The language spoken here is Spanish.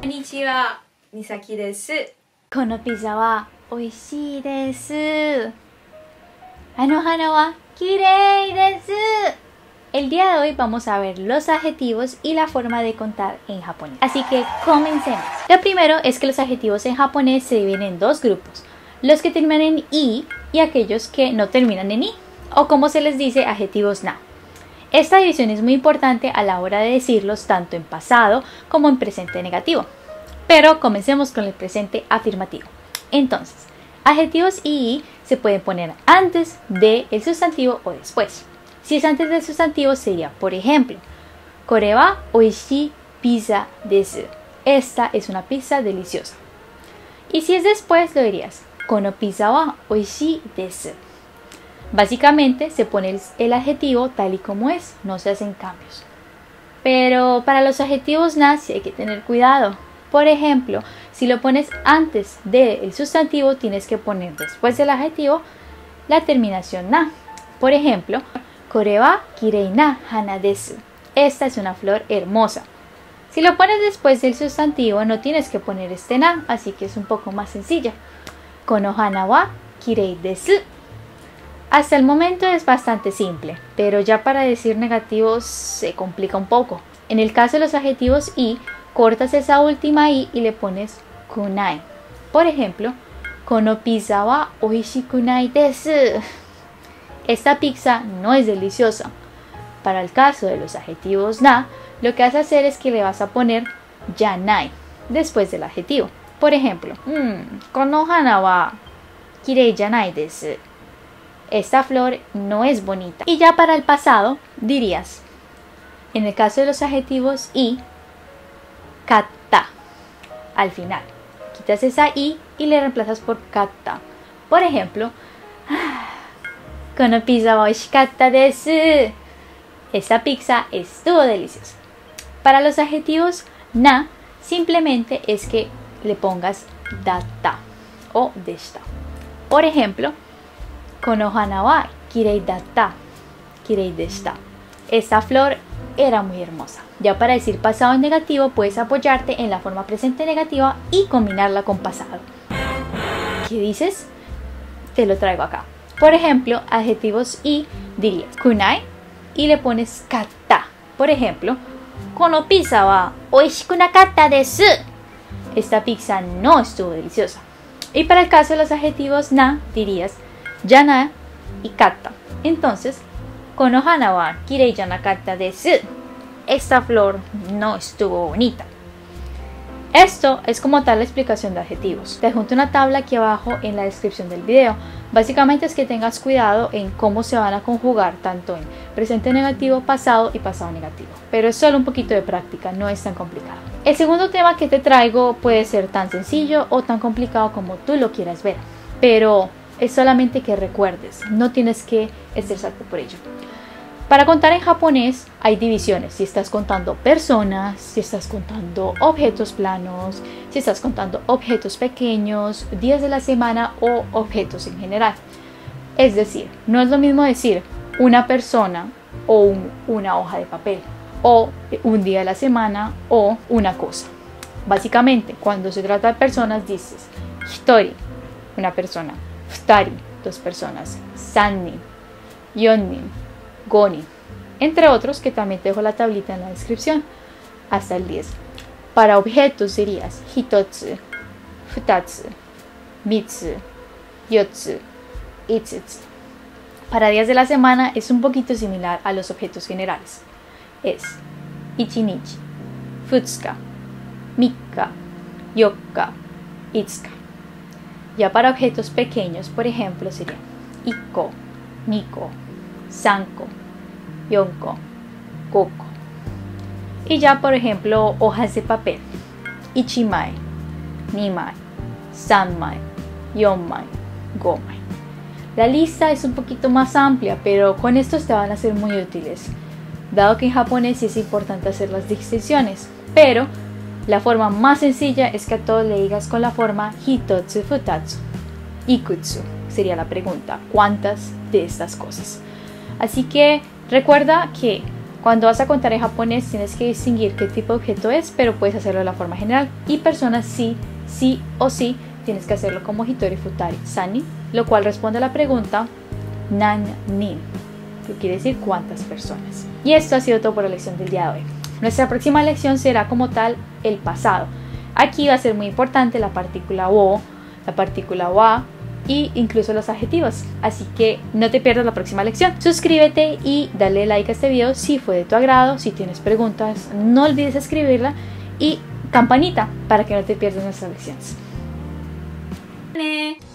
にちは、みさきです。 このピザは美味しいです。あの花はkirei desu. El día de hoy vamos a ver los adjetivos y la forma de contar en japonés. Así que comencemos. Lo primero es que los adjetivos en japonés se dividen en dos grupos. Los que terminan en i y aquellos que no terminan en i, o como se les dice, adjetivos na. Esta división es muy importante a la hora de decirlos tanto en pasado como en presente negativo. Pero comencemos con el presente afirmativo. Entonces, adjetivos i se pueden poner antes del sustantivo o después. Si es antes del sustantivo sería, por ejemplo, Kore wa oishii pizza desu. Esta es una pizza deliciosa. Y si es después lo dirías, Kono pizza wa oishii desu. Básicamente se pone el adjetivo tal y como es, no se hacen cambios. Pero para los adjetivos na sí hay que tener cuidado. Por ejemplo, si lo pones antes del sustantivo, tienes que poner después del adjetivo la terminación na. Por ejemplo, Kore wa kirei na hana desu. Esta es una flor hermosa. Si lo pones después del sustantivo, no tienes que poner este na, así que es un poco más sencilla. Kono hana wa kirei desu. Hasta el momento es bastante simple, pero ya para decir negativos se complica un poco. En el caso de los adjetivos i, cortas esa última i y le pones kunai. Por ejemplo, Kono pizza wa oishikunai desu. Esta pizza no es deliciosa. Para el caso de los adjetivos na, lo que vas a hacer es que le vas a poner yanai después del adjetivo. Por ejemplo, Kono hana wa kirei janai desu. Esta flor no es bonita. Y ya para el pasado dirías, en el caso de los adjetivos i, katta al final. Quitas esa i y le reemplazas por katta. Por ejemplo, Kono pizza wa oishikatta desu. Esta pizza estuvo deliciosa. Para los adjetivos na, simplemente es que le pongas datta o deshita. Por ejemplo, Kono hana wa kirei datta, kirei deshita. Esta flor era muy hermosa. Ya para decir pasado en negativo, puedes apoyarte en la forma presente negativa y combinarla con pasado. ¿Qué dices? Te lo traigo acá. Por ejemplo, adjetivos i dirías kunai y le pones katta. Por ejemplo, Kono pizza wa oishiku nakatta desu. Esta pizza no estuvo deliciosa. Y para el caso de los adjetivos na, dirías yana y katta. Entonces, Kono hana wa kirei janakatta desu. Esta flor no estuvo bonita. Esto es como tal la explicación de adjetivos. Te adjunto una tabla aquí abajo en la descripción del video. Básicamente es que tengas cuidado en cómo se van a conjugar tanto en presente negativo, pasado y pasado negativo. Pero es solo un poquito de práctica, no es tan complicado. El segundo tema que te traigo puede ser tan sencillo o tan complicado como tú lo quieras ver. Pero es solamente que recuerdes, no tienes que estresarte por ello. Para contar en japonés hay divisiones, si estás contando personas, si estás contando objetos planos, si estás contando objetos pequeños, días de la semana o objetos en general. Es decir, no es lo mismo decir una persona o una hoja de papel, o un día de la semana o una cosa. Básicamente, cuando se trata de personas dices hitori, una persona, futari, dos personas, sannin, yonnin, gonin, entre otros que también te dejo la tablita en la descripción, hasta el 10. Para objetos dirías hitotsu, futatsu, mitsu, yotsu, itsutsu. Para días de la semana es un poquito similar a los objetos generales. Es ichinichi, futsuka, mikka, yokka, itsuka. Ya para objetos pequeños, por ejemplo, serían ikko, nikko, sanko, yonko, koko. Y ya por ejemplo hojas de papel, ichimai, nimai, sanmai, yonmai, gomai. La lista es un poquito más amplia, pero con estos te van a ser muy útiles, dado que en japonés sí es importante hacer las distinciones, pero la forma más sencilla es que a todos le digas con la forma hitotsu, futatsu. Ikutsu sería la pregunta, ¿cuántas de estas cosas? Así que recuerda que Cuando vas a contar en japonés tienes que distinguir qué tipo de objeto es, pero puedes hacerlo de la forma general. Y personas sí o sí tienes que hacerlo como hitori, futari, sani, lo cual responde a la pregunta nan nin, que quiere decir cuántas personas. Y esto ha sido todo por la lección del día de hoy. Nuestra próxima lección será como tal el pasado. Aquí va a ser muy importante la partícula wo, la partícula wa y incluso los adjetivos. Así que no te pierdas la próxima lección. Suscríbete y dale like a este video si fue de tu agrado. Si tienes preguntas, no olvides escribirla. Y campanita para que no te pierdas nuestras lecciones.